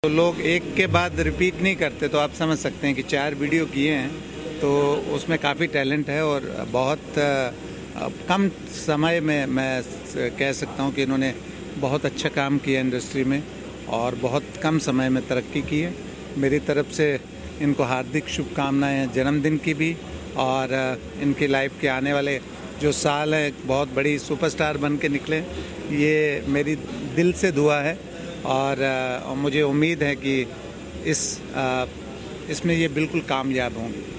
तो लोग एक के बाद रिपीट नहीं करते, तो आप समझ सकते हैं कि 4 वीडियो किए हैं तो उसमें काफ़ी टैलेंट है और बहुत कम समय में मैं कह सकता हूं कि इन्होंने बहुत अच्छा काम किया इंडस्ट्री में और बहुत कम समय में तरक्की की है। मेरी तरफ से इनको हार्दिक शुभकामनाएं हैं जन्मदिन की भी, और इनकी लाइफ के आने वाले जो साल हैं बहुत बड़ी सुपरस्टार बन के निकले, ये मेरी दिल से दुआ है। और मुझे उम्मीद है कि इसमें ये बिल्कुल कामयाब होंगे।